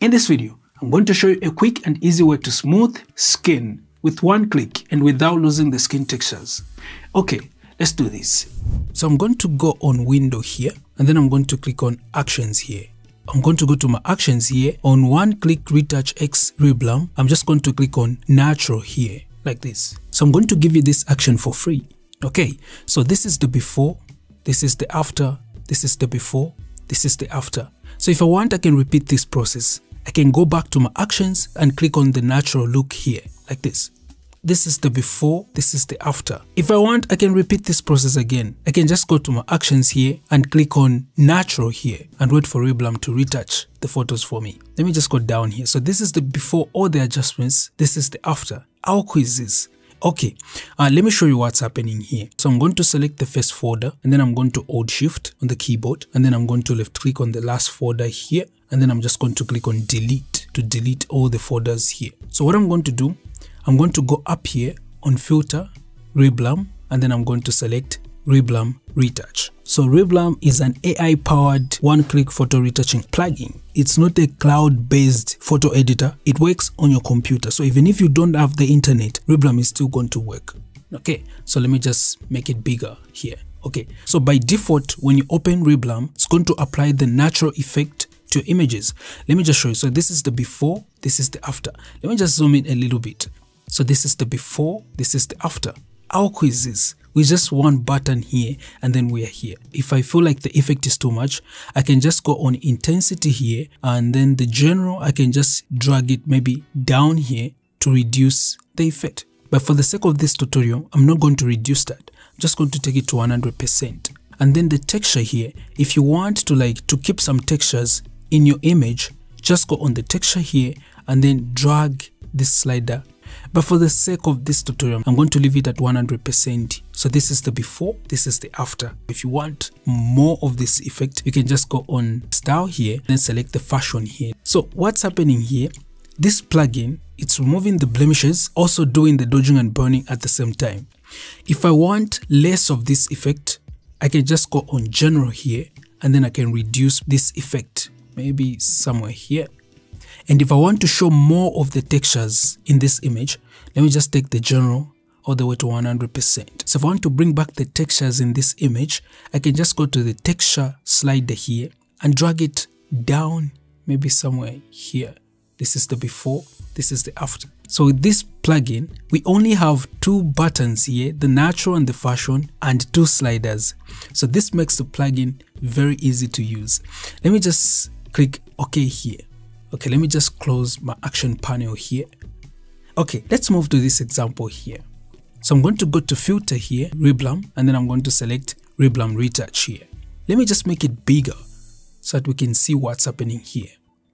In this video, I'm going to show you a quick and easy way to smooth skin with one click and without losing the skin textures. Okay, let's do this. So I'm going to go on window here and then I'm going to click on actions here. I'm going to go to my actions here. On one click retouch X reblum, I'm just going to click on natural here like this. So I'm going to give you this action for free. Okay, so this is the before, this is the after, this is the before, this is the after. So if I want, I can repeat this process. I can go back to my actions and click on the natural look here like this. This is the before, this is the after. If I want, I can repeat this process again. I can just go to my actions here and click on natural here and wait for Reblum to retouch the photos for me. Let me just go down here. So this is the before, all the adjustments. This is the after. Our quizzes. Okay, let me show you what's happening here. So I'm going to select the first folder and then I'm going to hold shift on the keyboard and then I'm going to left click on the last folder here and then I'm just going to click on delete to delete all the folders here. So what I'm going to do, I'm going to go up here on filter, Reblum, and then I'm going to select Reblum Retouch. So Reblum is an AI powered one-click photo retouching plugin. It's not a cloud-based photo editor. It works on your computer. So even if you don't have the internet, Reblum is still going to work. Okay, so let me just make it bigger here. Okay, so by default, when you open Reblum, it's going to apply the natural effect to your images. Let me just show you. So this is the before, this is the after. Let me just zoom in a little bit. So this is the before, this is the after. Our quizzes, with just one button here and then we are here. If I feel like the effect is too much, I can just go on intensity here and then the general, I can just drag it maybe down here to reduce the effect. But for the sake of this tutorial, I'm not going to reduce that. I'm just going to take it to 100%. And then the texture here, if you want to keep some textures in your image, just go on the texture here and then drag this slider. But for the sake of this tutorial, I'm going to leave it at 100%. So this is the before, this is the after. If you want more of this effect, you can just go on style here, then select the fashion here. So what's happening here, this plugin, it's removing the blemishes, also doing the dodging and burning at the same time. If I want less of this effect, I can just go on general here, and then I can reduce this effect, maybe somewhere here. And if I want to show more of the textures in this image, let me just take the general all the way to 100%. So if I want to bring back the textures in this image, I can just go to the texture slider here and drag it down, maybe somewhere here. This is the before, this is the after. So with this plugin, we only have two buttons here, the natural and the fashion, and two sliders. So this makes the plugin very easy to use. Let me just click OK here. Okay, let me just close my action panel here. Okay, let's move to this example here. So I'm going to go to filter here, Reblum, and then I'm going to select Reblum Retouch here. Let me just make it bigger so that we can see what's happening here.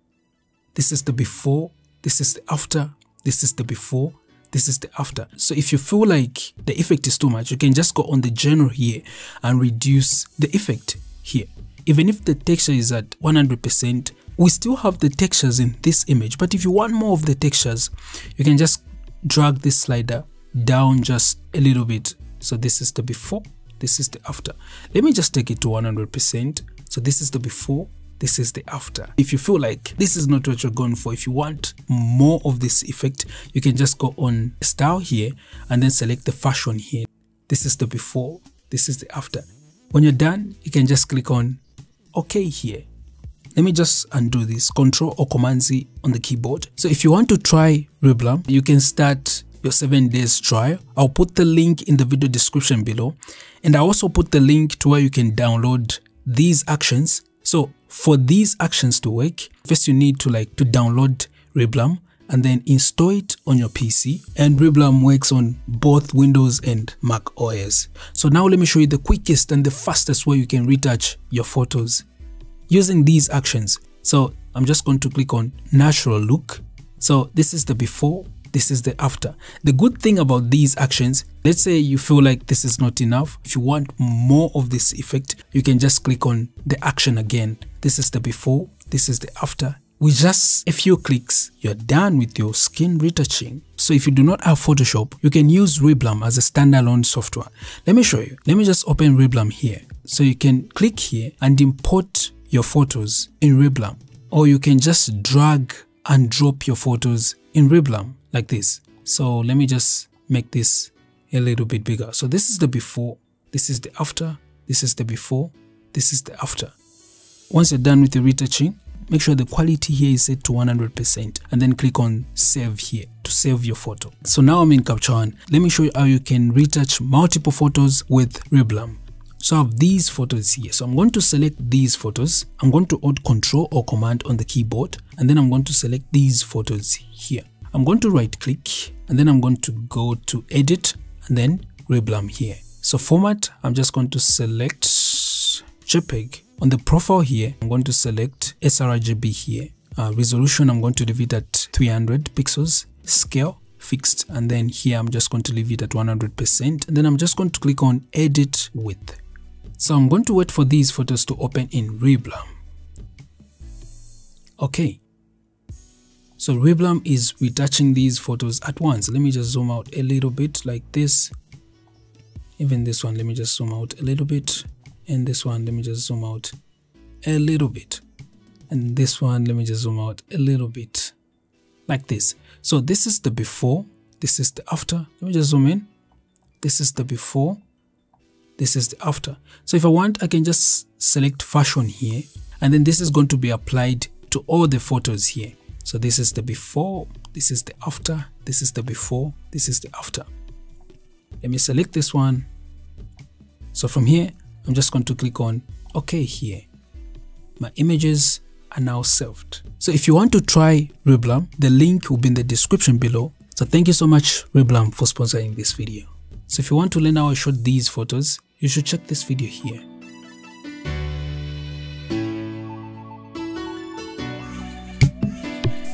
This is the before, this is the after, this is the before, this is the after. So if you feel like the effect is too much, you can just go on the general here and reduce the effect here. Even if the texture is at 100%, we still have the textures in this image, but if you want more of the textures, you can just drag this slider down just a little bit. So this is the before, this is the after. Let me just take it to 100%. So this is the before, this is the after. If you feel like this is not what you're going for, if you want more of this effect, you can just go on style here and then select the fashion here. This is the before, this is the after. When you're done, you can just click on OK here. Let me just undo this, Control or Command Z on the keyboard. So if you want to try Reblum, you can start your 7 days trial. I'll put the link in the video description below. And I also put the link to where you can download these actions. So for these actions to work, first you need to download Reblum and then install it on your PC. And Reblum works on both Windows and Mac OS. So now let me show you the quickest and the fastest way you can retouch your photos using these actions. So I'm just going to click on natural look. So this is the before, this is the after. The good thing about these actions, let's say you feel like this is not enough. If you want more of this effect, you can just click on the action again. This is the before, this is the after. With just a few clicks, you're done with your skin retouching. So if you do not have Photoshop, you can use Reblum as a standalone software. Let me show you. Let me just open Reblum here. So you can click here and import your photos in Reblum. or you can just drag and drop your photos in Reblum like this. So let me just make this a little bit bigger. So this is the before, this is the after, this is the before, this is the after. Once you're done with the retouching, make sure the quality here is set to 100% and then click on save here to save your photo. So now I'm in Capture One. Let me show you how you can retouch multiple photos with Reblum. So I have these photos here. So I'm going to select these photos. I'm going to hold Control or Command on the keyboard, and then I'm going to select these photos here. I'm going to right click, and then I'm going to go to Edit and then Reblum here. So format, I'm just going to select JPEG. On the profile here, I'm going to select sRGB here. Resolution, I'm going to leave it at 300 pixels. Scale, fixed, and then here I'm just going to leave it at 100%, and then I'm just going to click on Edit Width. So I'm going to wait for these photos to open in Reblum. Okay, so Reblum is retouching these photos at once. Let me just zoom out a little bit like this. Even this one, let me just zoom out a little bit. And this one, let me just zoom out a little bit. And this one, let me just zoom out a little bit like this. So this is the before, this is the after. Let me just zoom in. This is the before, this is the after. So if I want, I can just select fashion here, and then this is going to be applied to all the photos here. So this is the before, this is the after, this is the before, this is the after. Let me select this one. So from here, I'm just going to click on OK here. My images are now saved. So if you want to try Reblum, the link will be in the description below. So thank you so much Reblum for sponsoring this video. So if you want to learn how I shot these photos, you should check this video here.